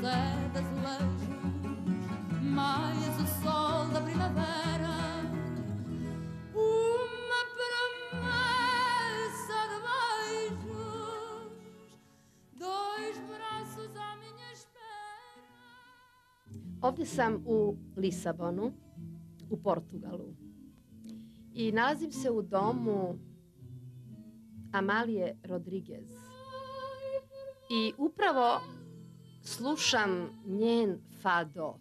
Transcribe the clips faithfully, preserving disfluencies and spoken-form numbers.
é de azulejos, mais o sol da primavera, uma promessa de beijos, dois braços à minha espera. Ovdje sam u Lisabonu, u Portugalu. I nalazim se u domu Amalije Rodriguez. I upravo slušam njen fado.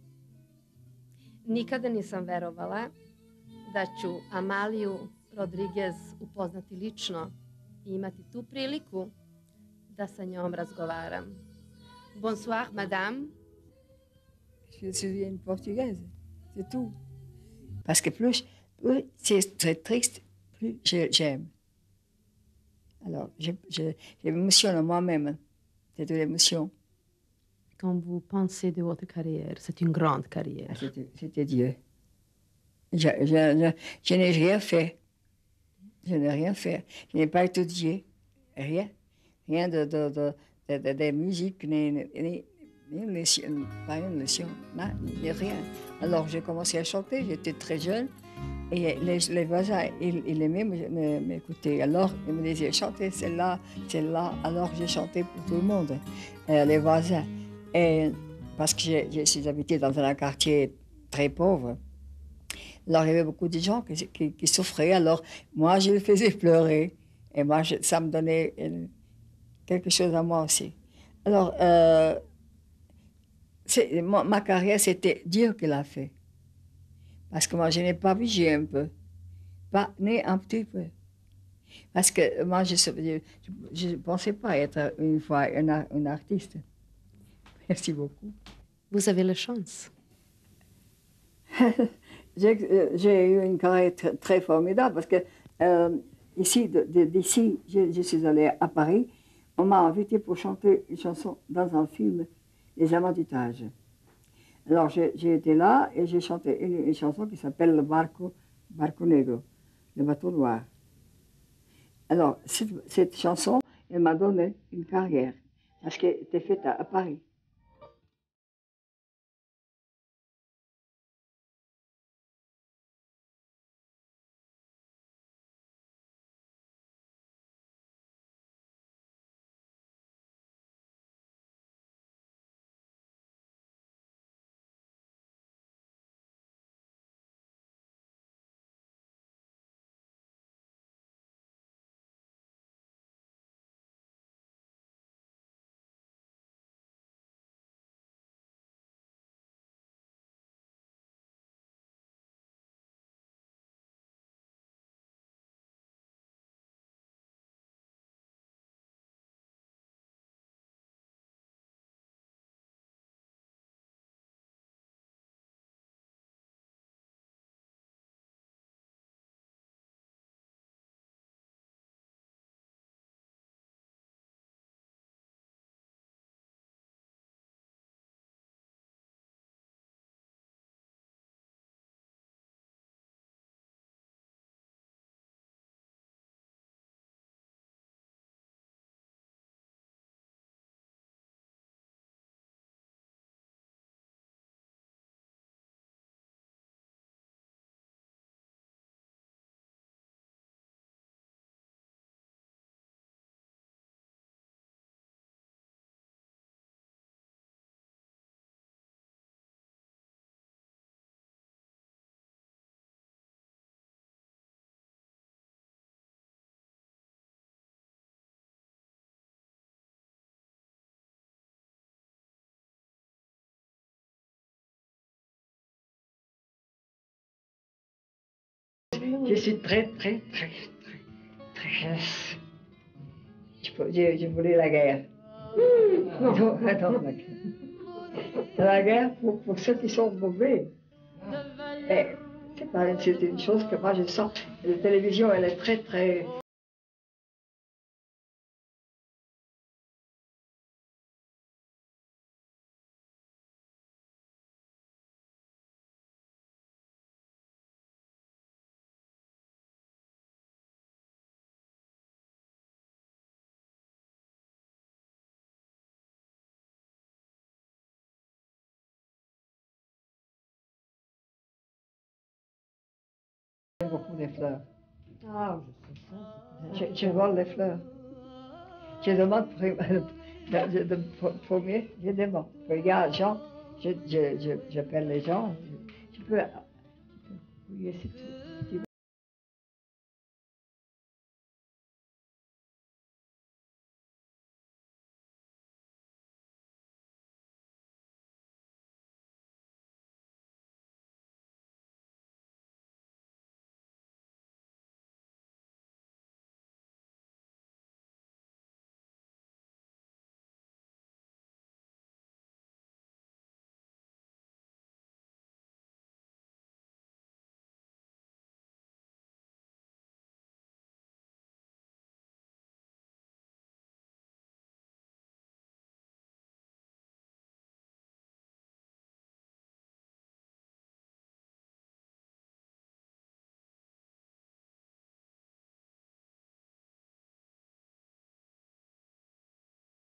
Nikada nisam verovala da ću Amaliju Rodriguez upoznati lično i imati tu priliku da sa njom razgovaram. Bonsoir, madame. Je suis une portugaise, c'est tout. Parce que plus, plus c'est très triste, plus j'aime. Alors, je, je, je m'émotionne moi-même. C'est de l'émotion. Quand vous pensez de votre carrière, c'est une grande carrière. Ah, c'était, c'était Dieu. Je, je, je, je n'ai rien fait. Je n'ai rien fait. Je n'ai pas étudié. Rien. Rien de, de, de, de, de, de musique, ni, ni, ni une leçon, pas une leçon, non, ni rien. Alors, j'ai commencé à chanter. J'étais très jeune. Et les, les voisins, ils, ils aimaient m'écouter. Alors, ils me disaient, chantez celle-là, celle-là. Alors, j'ai chanté pour tout le monde, euh, les voisins. Et parce que je, je suis habitée dans un quartier très pauvre. Alors, il y avait beaucoup de gens qui, qui, qui souffraient. Alors, moi, je les faisais pleurer. Et moi, je, ça me donnait une, quelque chose à moi aussi. Alors, euh, ma, ma carrière, c'était Dieu qui l'a fait. Parce que moi, je n'ai pas vigé un peu, pas né un petit peu. Parce que moi, je ne pensais pas être une fois une, une artiste. Merci beaucoup. Vous avez la chance. j'ai, j'ai eu une carrière très, très formidable parce que euh, ici, de, de, d'ici, je, je suis allée à Paris. On m'a invité pour chanter une chanson dans un film, Les Amants du Tage. Alors, j'ai, j'ai été là et j'ai chanté une, une chanson qui s'appelle Le Barco, Barco Negro, le bateau noir. Alors, cette, cette chanson, elle m'a donné une carrière parce qu'elle était faite à, à Paris. Je suis très, très, très, très, très... Je, je voulais la guerre. Mmh, non, non, attends, la guerre. La guerre pour, pour ceux qui sont mauvais. Mais c'est pas, c'est une chose que moi je sens. La télévision, elle est très, très... beaucoup des fleurs. Ah, je sais ça. Je, je vole les fleurs. Je demande pour, de, de, de, pour, pour mieux, je demande. Regarde, Jean, je, je, je, j'appelle les gens, je, je peux, oui, c'est tout.